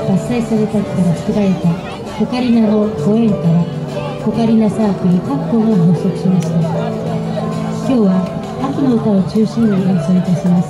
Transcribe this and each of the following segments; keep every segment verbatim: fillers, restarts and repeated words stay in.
伐採された木から作られたオカリナのご縁からオカリナサークルタッコが発足しました。今日は秋の歌を中心に演奏いたします。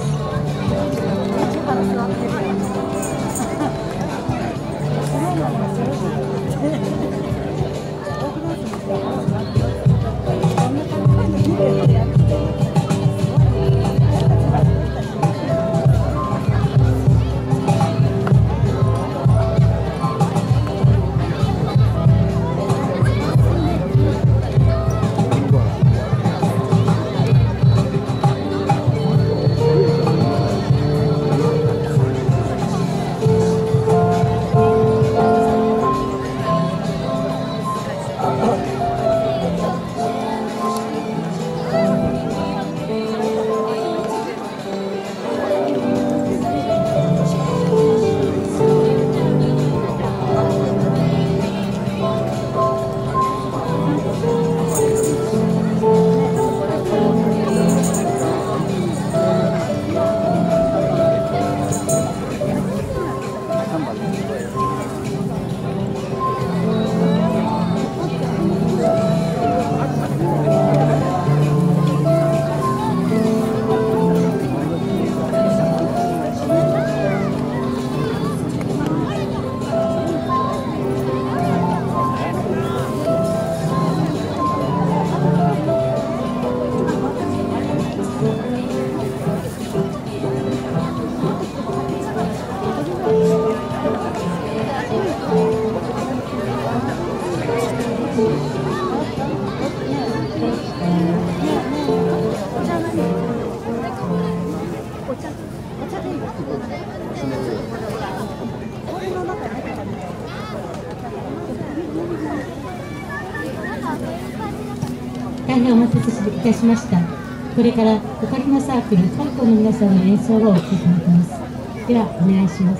大変お待たせいたしました。これからオカリナサークルタッコの皆さんの演奏をお聴きいただきます。ではお願いします。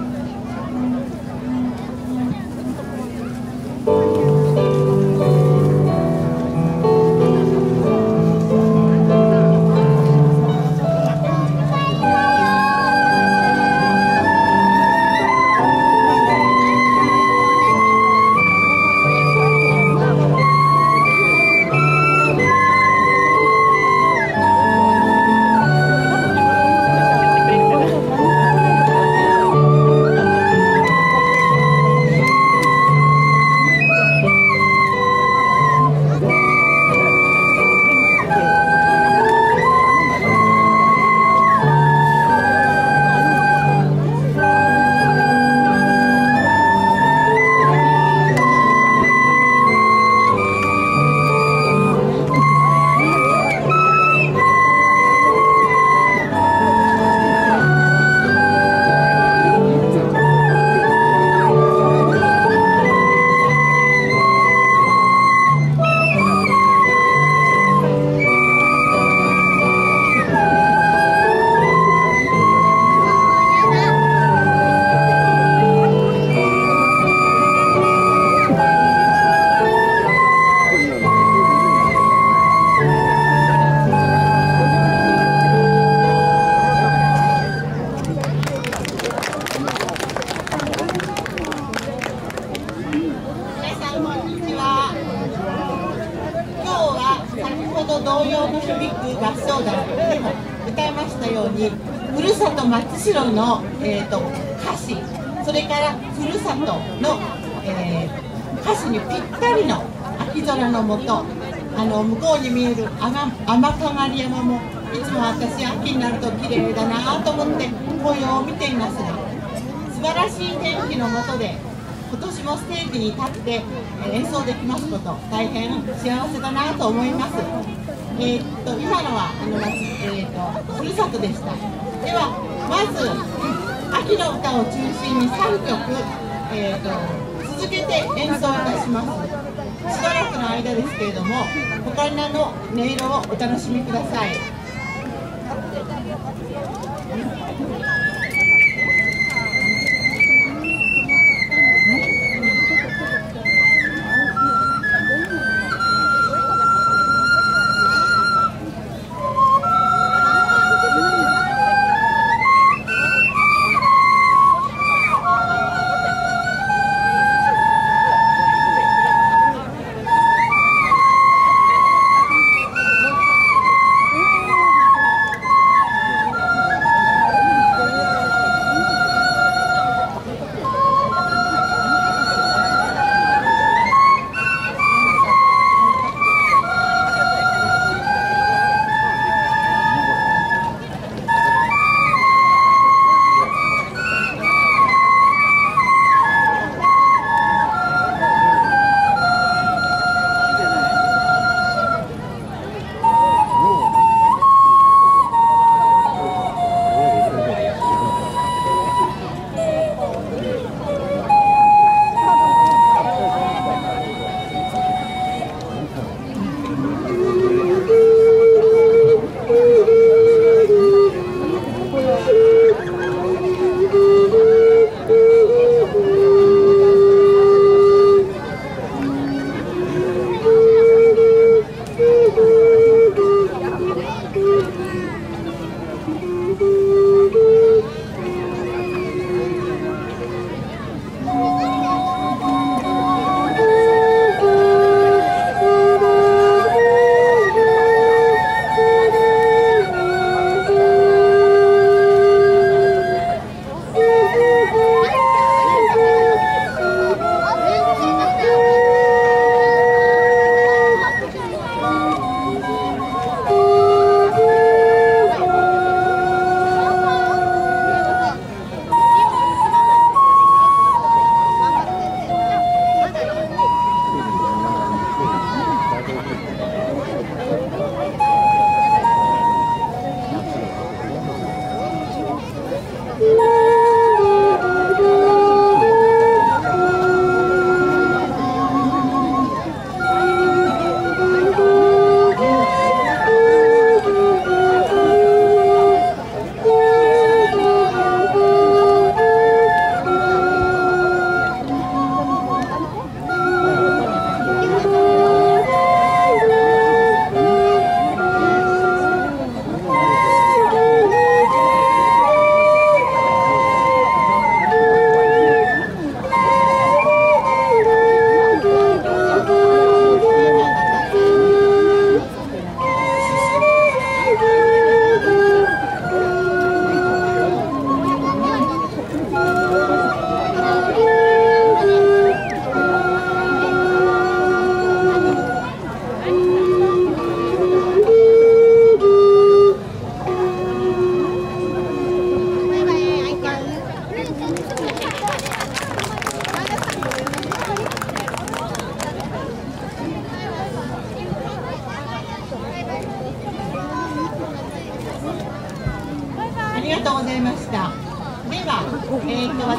童謡の響く合唱団でも歌いましたように、ふるさと松代の、えー、と歌詞、それからふるさとの、えー、歌詞にぴったりの秋空の下、あの向こうに見える天鏡山もいつも私秋になると綺麗だなと思って紅葉を見ていますが、素晴らしい天気の下で今年もステージに立って演奏できますこと、大変幸せだなと思います。えー、っと今のはあの、えー、っとふるさとでした。ではまず秋の歌を中心にさんきょく、えー、っと続けて演奏いたします。しばらくの間ですけれども、オカリナの音色をお楽しみください。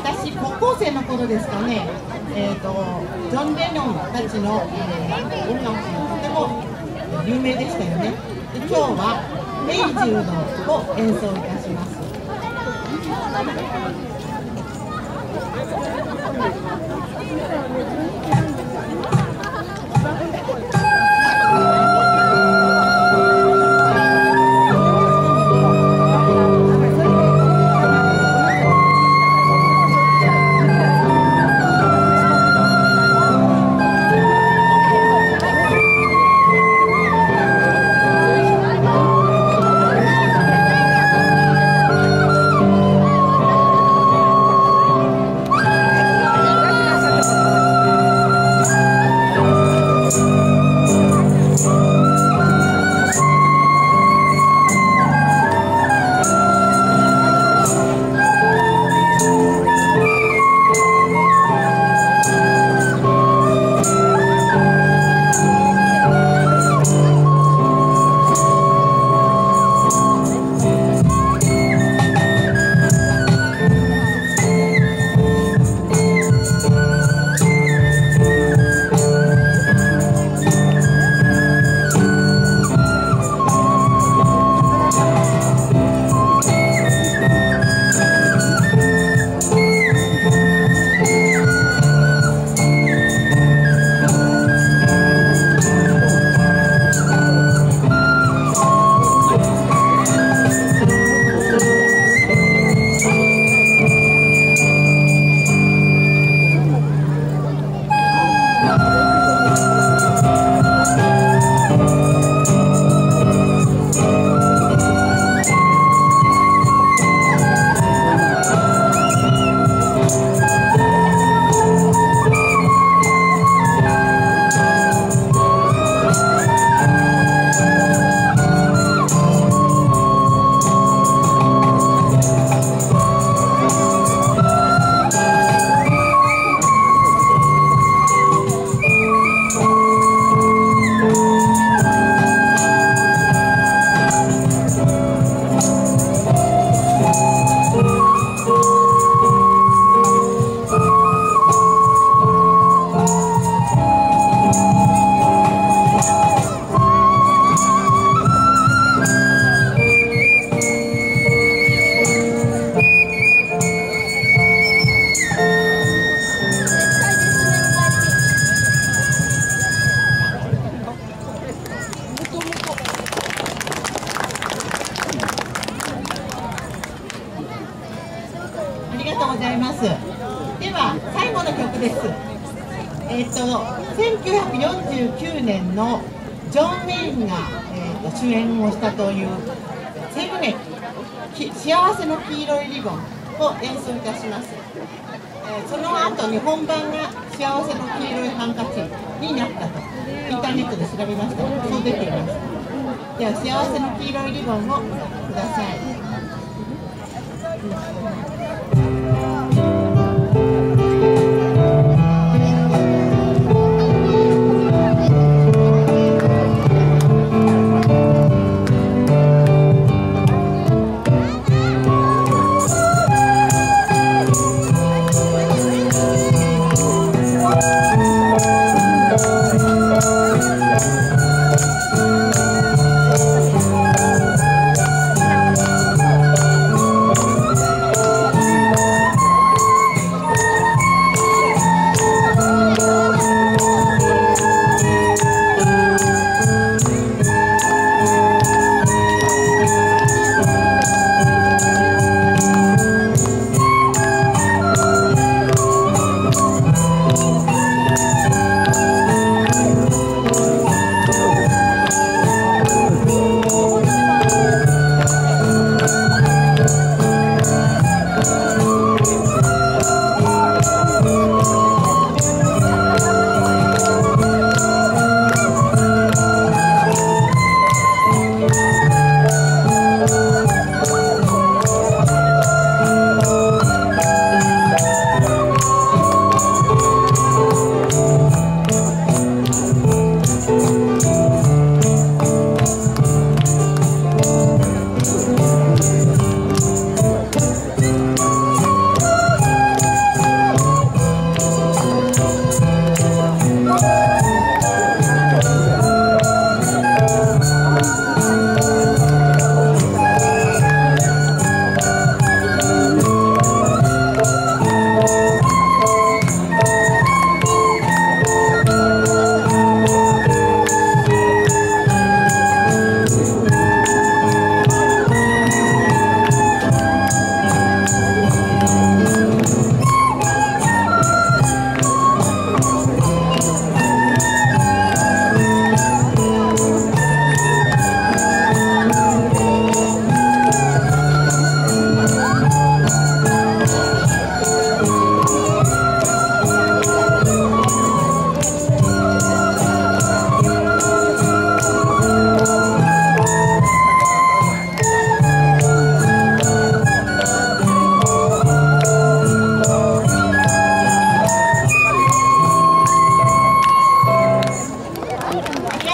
私高校生の頃ですかね、えー、とジョン・レノンたちの、えー、音楽がとても有名でしたよね。で今日は「エイジュード」を演奏いたします。ありがとうございます。では最後の曲です。えっ、ー、とせんきゅうひゃくよんじゅうきゅうねんのジョン・ウェインが、えー、と主演をしたという西部劇「幸せの黄色いリボン」を演奏いたします。えー、その後に本番が「幸せの黄色いハンカチ」になったとインターネットで調べましたらそう出ています。では「幸せの黄色いリボン」をください。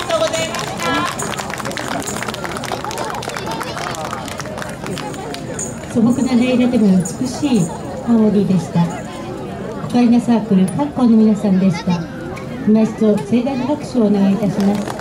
とうございました。 素朴な音色でも美しいハーモニーでした。オカリナサークル各校の皆さんでした。今一度盛大な拍手をお願いいたします。